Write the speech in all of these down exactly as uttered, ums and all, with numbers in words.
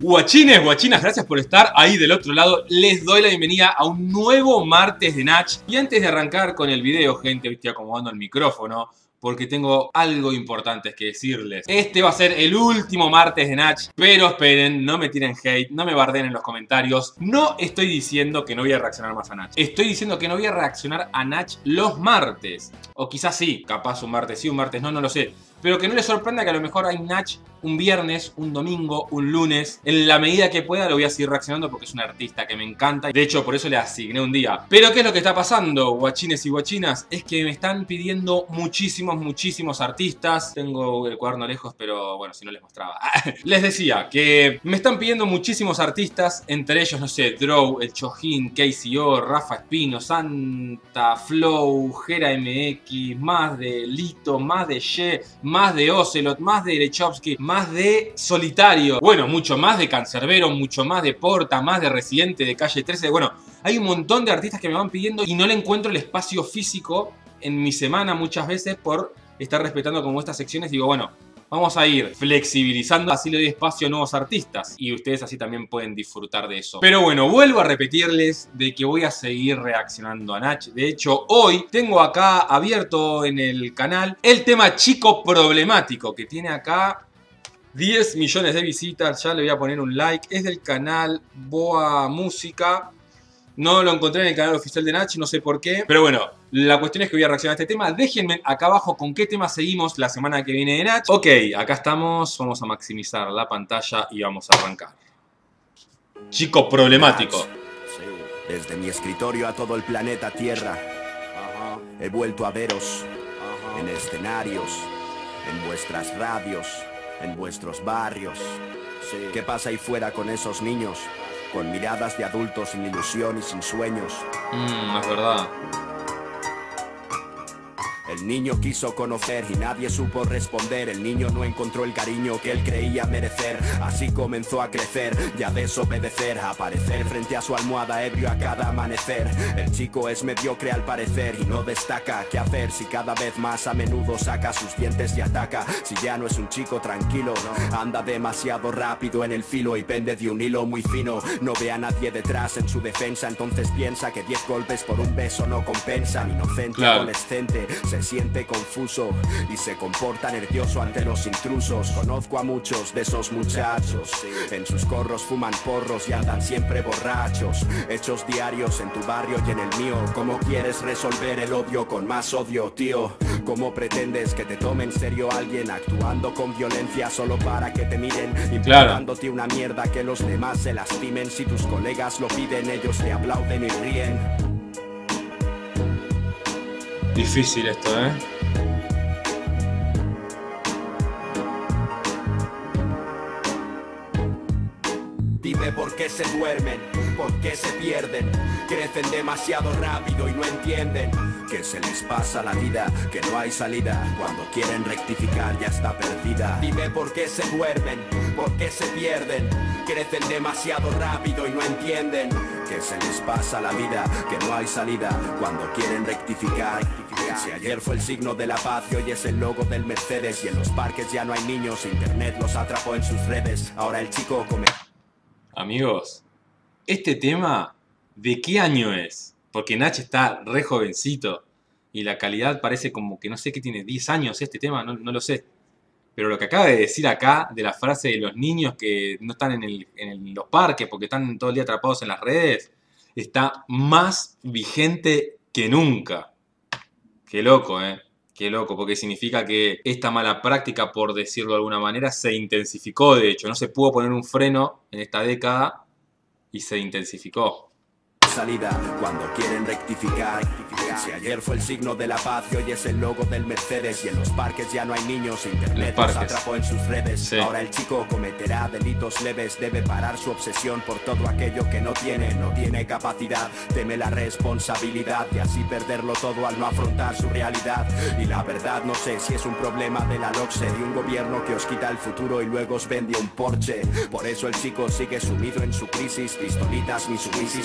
Guachines, guachinas, gracias por estar ahí del otro lado. Les doy la bienvenida a un nuevo martes de Nach. Y antes de arrancar con el video, gente, hoy estoy acomodando el micrófono porque tengo algo importante que decirles. Este va a ser el último martes de Nach, pero esperen, no me tiren hate, no me barden en los comentarios. No estoy diciendo que no voy a reaccionar más a Nach. Estoy diciendo que no voy a reaccionar a Nach los martes. O quizás sí, capaz un martes sí, un martes no, no lo sé. Pero que no les sorprenda que a lo mejor hay Nach un viernes, un domingo, un lunes. En la medida que pueda lo voy a seguir reaccionando porque es un artista que me encanta. De hecho, por eso le asigné un día. Pero ¿qué es lo que está pasando, guachines y guachinas? Es que me están pidiendo muchísimos, muchísimos artistas. Tengo el cuaderno lejos, pero bueno, si no les mostraba. Les decía que me están pidiendo muchísimos artistas. Entre ellos, no sé, Drow, El Chojin, K C O, Rafa Espino, Santa Flow, Gera M X, más de Lito, más de Ye, más de Ocelot, más de Lechowski, más de Solitario, bueno, mucho más de Cancerbero, mucho más de Porta, más de Residente, de Calle trece, bueno, hay un montón de artistas que me van pidiendo y no le encuentro el espacio físico en mi semana muchas veces por estar respetando como estas secciones. Digo, bueno, vamos a ir flexibilizando, así le doy espacio a nuevos artistas y ustedes así también pueden disfrutar de eso. Pero bueno, vuelvo a repetirles de que voy a seguir reaccionando a Nach. De hecho, hoy tengo acá abierto en el canal el tema Chico Problemático, que tiene acá diez millones de visitas. Ya le voy a poner un like. Es del canal Boa Música. No lo encontré en el canal oficial de Nach, no sé por qué. Pero bueno, la cuestión es que voy a reaccionar a este tema. Déjenme acá abajo con qué tema seguimos la semana que viene de Nach. Ok, acá estamos. Vamos a maximizar la pantalla y vamos a arrancar. Chico Problemático. Desde mi escritorio a todo el planeta Tierra, he vuelto a veros en escenarios, en vuestras radios, en vuestros barrios. ¿Qué pasa ahí fuera con esos niños? Con miradas de adultos sin ilusión y sin sueños. Mmm, es verdad. El niño quiso conocer y nadie supo responder. El niño no encontró el cariño que él creía merecer. Así comenzó a crecer y a desobedecer, a aparecer frente a su almohada ebrio a cada amanecer. El chico es mediocre al parecer y no destaca. ¿Qué hacer si cada vez más a menudo saca sus dientes y ataca? Si ya no es un chico tranquilo, anda demasiado rápido en el filo y pende de un hilo muy fino. No ve a nadie detrás en su defensa, entonces piensa que diez golpes por un beso no compensan. Inocente, claro. Adolescente, se siente confuso y se comporta nervioso ante los intrusos. Conozco a muchos de esos muchachos, en sus corros fuman porros y andan siempre borrachos. Hechos diarios en tu barrio y en el mío. ¿Cómo quieres resolver el odio con más odio, tío? ¿Cómo pretendes que te tome en serio alguien actuando con violencia solo para que te miren? Importándote una mierda que los demás se lastimen. Si tus colegas lo piden, ellos te aplauden y ríen. Difícil esto, ¿eh? Dime por qué se duermen, por qué se pierden. Crecen demasiado rápido y no entienden que se les pasa la vida, que no hay salida. Cuando quieren rectificar ya está perdida. Dime por qué se duermen, por qué se pierden. Crecen demasiado rápido y no entienden que se les pasa la vida, que no hay salida. Cuando quieren rectificar. Si ayer fue el signo de la paz y hoy es el logo del Mercedes. Y en los parques ya no hay niños, internet los atrapó en sus redes. Ahora el chico come... Amigos, este tema, ¿de qué año es? Porque Nach está re jovencito y la calidad parece como que no sé qué tiene, diez años este tema, no, no lo sé. Pero lo que acaba de decir acá, de la frase de los niños que no están en, el, en el, los parques porque están todo el día atrapados en las redes, está más vigente que nunca. Qué loco, ¿eh? Qué loco, porque significa que esta mala práctica, por decirlo de alguna manera, se intensificó. De hecho, no se pudo poner un freno en esta década y se intensificó. Salida cuando quieren rectificar. Si ayer fue el signo de la paz y hoy es el logo del Mercedes. Y en los parques ya no hay niños, internet los atrapó en sus redes. Sí. Ahora el chico cometerá delitos leves. Debe parar su obsesión por todo aquello que no tiene. No tiene capacidad, teme la responsabilidad y así perderlo todo al no afrontar su realidad. Y la verdad no sé si es un problema de la LOCSE, de un gobierno que os quita el futuro y luego os vende un Porsche. Por eso el chico sigue sumido en su crisis. Pistolitas ni su crisis pudieron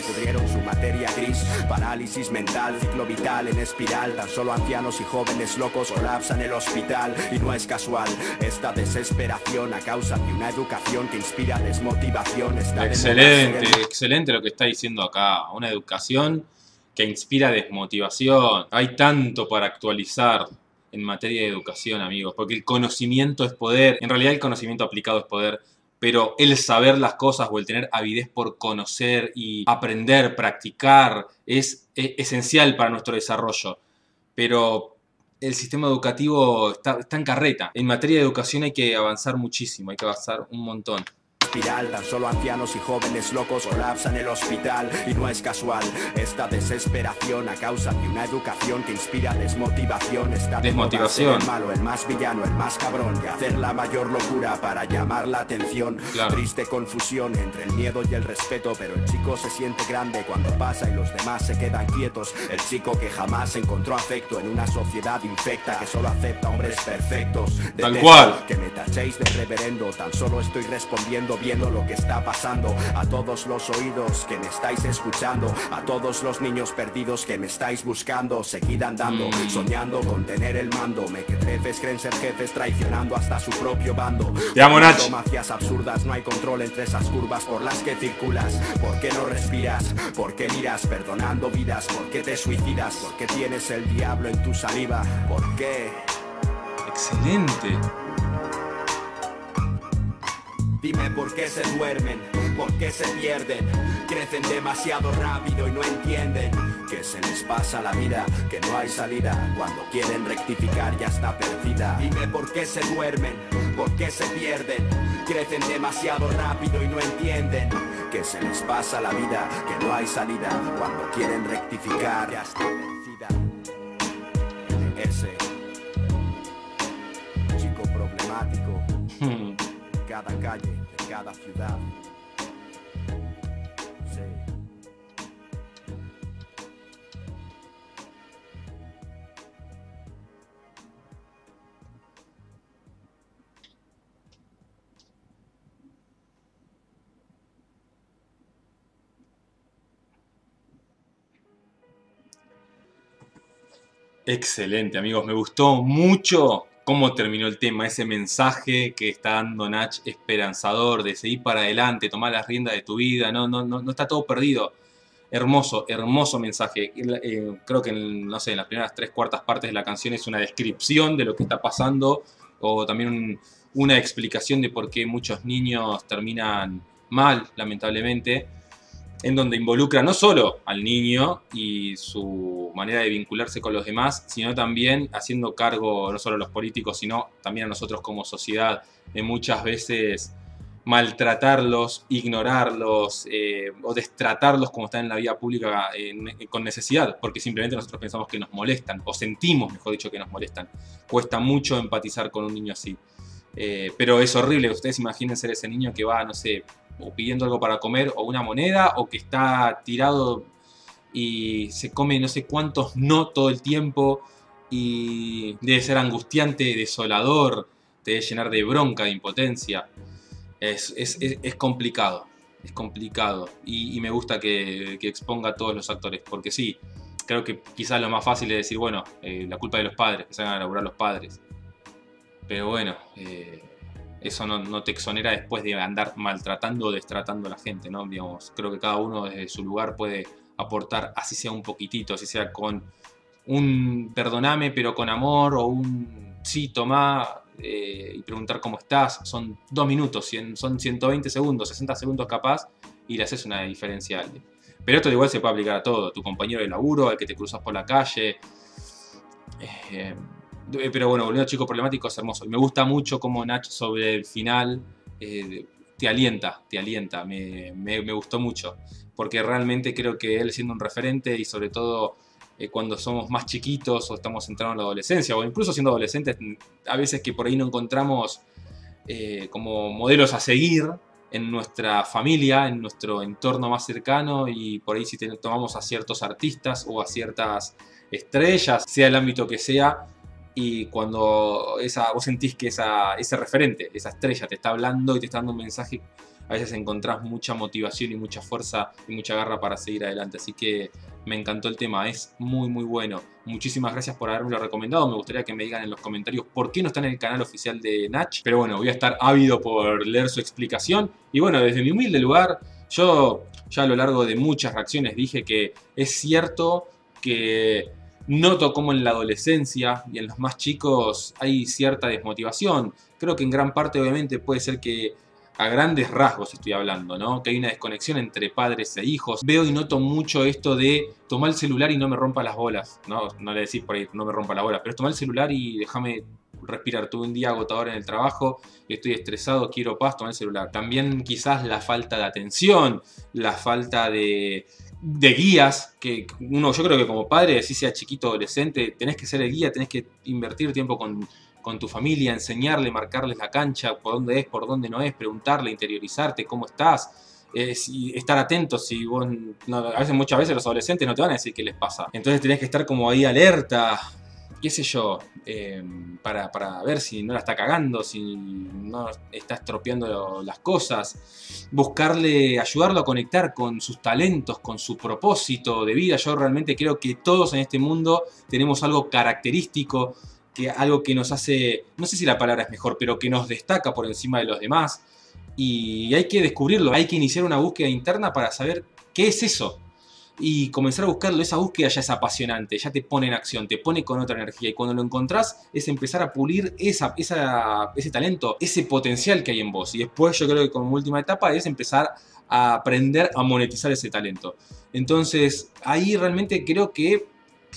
con su materia gris. Parálisis mental, ciclo vital en espiral. Tan solo ancianos y jóvenes locos colapsan el hospital. Y no es casual esta desesperación a causa de una educación que inspira desmotivación. Está excelente, excelente lo que está diciendo acá. Una educación que inspira desmotivación. Hay tanto para actualizar en materia de educación, amigos, porque el conocimiento es poder. En realidad el conocimiento aplicado es poder, pero el saber las cosas o el tener avidez por conocer y aprender, practicar, es, es esencial para nuestro desarrollo. Pero el sistema educativo está, está en carreta. En materia de educación hay que avanzar muchísimo, hay que avanzar un montón. Tan solo ancianos y jóvenes locos colapsan el hospital. Y no es casual esta desesperación a causa de una educación que inspira desmotivación. Está desmotivación. El malo, el más villano, el más cabrón, y hacer la mayor locura para llamar la atención. Claro. Triste confusión entre el miedo y el respeto, pero el chico se siente grande cuando pasa y los demás se quedan quietos. El chico que jamás encontró afecto en una sociedad infecta que solo acepta hombres perfectos. Tal Detesto cual. Que me tachéis de reverendo, tan solo estoy respondiendo viendo lo que está pasando. A todos los oídos que me estáis escuchando, a todos los niños perdidos que me estáis buscando, seguid andando, mm. soñando con tener el mando. Me que trefes creen ser jefes traicionando hasta su propio bando. Te amo, Nach. Mafias absurdas, no hay control entre esas curvas por las que circulas. ¿Por qué no respiras? ¿Por qué miras perdonando vidas? ¿Por qué te suicidas? ¿Por qué tienes el diablo en tu saliva? ¿Por qué? Excelente. Dime por qué se duermen, por qué se pierden. Crecen demasiado rápido y no entienden que se les pasa la vida, que no hay salida. Cuando quieren rectificar ya está perdida. Dime por qué se duermen, por qué se pierden. Crecen demasiado rápido y no entienden que se les pasa la vida, que no hay salida. Cuando quieren rectificar ya está vencida. Ese chico problemático. Cada calle, de cada ciudad. Sí. Excelente, amigos. Me gustó mucho cómo terminó el tema, ese mensaje que está dando Nach esperanzador de seguir para adelante, tomar las riendas de tu vida, no, no, no, no está todo perdido. Hermoso, hermoso mensaje. Eh, creo que en, no sé, en las primeras tres cuartas partes de la canción es una descripción de lo que está pasando o también un, una explicación de por qué muchos niños terminan mal, lamentablemente, en donde involucra no solo al niño y su manera de vincularse con los demás, sino también haciendo cargo no solo a los políticos, sino también a nosotros como sociedad, de muchas veces maltratarlos, ignorarlos eh, o destratarlos como están en la vía pública eh, con necesidad, porque simplemente nosotros pensamos que nos molestan, o sentimos, mejor dicho, que nos molestan. Cuesta mucho empatizar con un niño así. Eh, pero es horrible, ustedes imaginen ser ese niño que va, no sé, o pidiendo algo para comer o una moneda, o que está tirado y se come no sé cuántos no todo el tiempo, y debe ser angustiante, desolador, te debe llenar de bronca, de impotencia. Es, es, es, es complicado, es complicado, y, y me gusta que, que exponga a todos los actores, porque sí, creo que quizás lo más fácil es decir, bueno, eh, la culpa de los padres, que se hagan a laburar los padres, pero bueno, eh, eso no, no te exonera después de andar maltratando o destratando a la gente, ¿no? Digamos, creo que cada uno desde su lugar puede aportar, así sea un poquitito, así sea con un perdoname pero con amor, o un sí, tomá, eh, y preguntar cómo estás. Son dos minutos, son ciento veinte segundos, sesenta segundos capaz, y le haces una diferencia. Pero esto igual se puede aplicar a todo, tu compañero de laburo, al que te cruzas por la calle. Eh, pero bueno, volviendo a Chico Problemático, es hermoso. Y me gusta mucho cómo Nach sobre el final eh, te alienta, te alienta. Me, me, me gustó mucho, porque realmente creo que él, siendo un referente, y sobre todo eh, cuando somos más chiquitos o estamos entrando en la adolescencia, o incluso siendo adolescentes, a veces que por ahí no encontramos eh, como modelos a seguir en nuestra familia, en nuestro entorno más cercano, y por ahí si te, tomamos a ciertos artistas o a ciertas estrellas, sea el ámbito que sea, y cuando esa, vos sentís que esa, ese referente, esa estrella te está hablando y te está dando un mensaje a veces encontrás mucha motivación y mucha fuerza y mucha garra para seguir adelante. Así que me encantó el tema, es muy muy bueno. Muchísimas gracias por haberme lo recomendado. Me gustaría que me digan en los comentarios por qué no están en el canal oficial de Nach. Pero bueno, voy a estar ávido por leer su explicación. Y bueno, desde mi humilde lugar, yo ya a lo largo de muchas reacciones dije que es cierto que noto como en la adolescencia y en los más chicos hay cierta desmotivación. Creo que en gran parte obviamente puede ser que a grandes rasgos estoy hablando, ¿no? Que hay una desconexión entre padres e hijos. Veo y noto mucho esto de tomar el celular y no me rompa las bolas. No, no le decís por ahí, no me rompa las bolas, pero es tomar el celular y déjame respirar. Tuve un día agotador en el trabajo, estoy estresado, quiero paz, tomar el celular. También quizás la falta de atención, la falta de... de guías, que uno, yo creo que como padre, si sea chiquito o adolescente, tenés que ser el guía, tenés que invertir tiempo con, con tu familia, enseñarle, marcarles la cancha, por dónde es, por dónde no es, preguntarle, interiorizarte, cómo estás, eh, si, estar atentos. Si vos, no, a veces, muchas veces los adolescentes no te van a decir qué les pasa, entonces tenés que estar como ahí alerta, qué sé yo, eh, para, para ver si no la está cagando, si no está estropeando las cosas, buscarle, ayudarlo a conectar con sus talentos, con su propósito de vida. Yo realmente creo que todos en este mundo tenemos algo característico, que, algo que nos hace, no sé si la palabra es mejor, pero que nos destaca por encima de los demás, y hay que descubrirlo, hay que iniciar una búsqueda interna para saber qué es eso. Y comenzar a buscarlo, esa búsqueda ya es apasionante, ya te pone en acción, te pone con otra energía. Y cuando lo encontrás es empezar a pulir esa, esa, ese talento, ese potencial que hay en vos. Y después yo creo que como última etapa es empezar a aprender a monetizar ese talento. Entonces ahí realmente creo que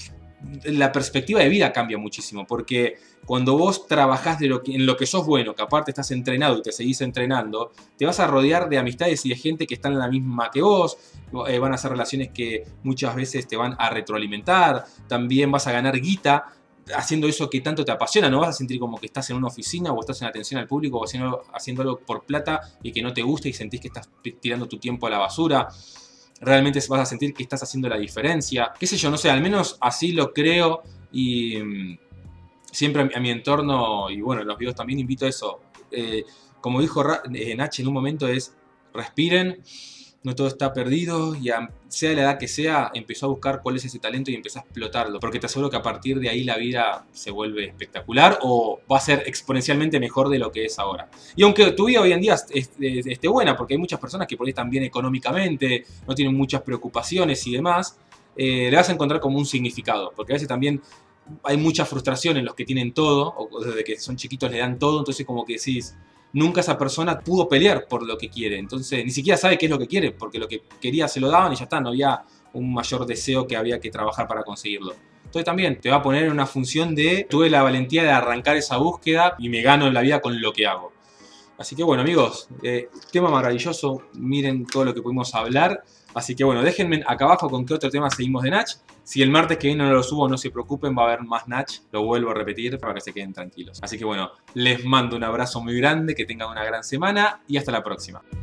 la perspectiva de vida cambia muchísimo, porque cuando vos trabajás de lo que, en lo que sos bueno, que aparte estás entrenado y te seguís entrenando, te vas a rodear de amistades y de gente que están en la misma que vos, eh, van a ser relaciones que muchas veces te van a retroalimentar, también vas a ganar guita haciendo eso que tanto te apasiona. No vas a sentir como que estás en una oficina o estás en atención al público o haciendo, haciendo algo por plata y que no te gusta y sentís que estás tirando tu tiempo a la basura. Realmente vas a sentir que estás haciendo la diferencia. Qué sé yo, no sé, al menos así lo creo. Y mmm, siempre a mi, a mi entorno, y bueno, en los videos también invito a eso. Eh, como dijo eh, Nach en un momento, es respiren, no todo está perdido, y a, sea la edad que sea, empezó a buscar cuál es ese talento y empezó a explotarlo, porque te aseguro que a partir de ahí la vida se vuelve espectacular o va a ser exponencialmente mejor de lo que es ahora. Y aunque tu vida hoy en día esté, esté buena, porque hay muchas personas que por ahí están bien económicamente, no tienen muchas preocupaciones y demás, eh, le vas a encontrar como un significado, porque a veces también hay mucha frustración en los que tienen todo, o desde que son chiquitos le dan todo, entonces como que decís, nunca esa persona pudo pelear por lo que quiere, entonces ni siquiera sabe qué es lo que quiere, porque lo que quería se lo daban y ya está, no había un mayor deseo que había que trabajar para conseguirlo. Entonces también te va a poner en una función de, tuve la valentía de arrancar esa búsqueda y me gano en la vida con lo que hago. Así que bueno amigos, eh, tema maravilloso, miren todo lo que pudimos hablar. Así que bueno, déjenme acá abajo con qué otro tema seguimos de Nach. Si el martes que viene no lo subo, no se preocupen, va a haber más Nach. Lo vuelvo a repetir para que se queden tranquilos. Así que bueno, les mando un abrazo muy grande, que tengan una gran semana y hasta la próxima.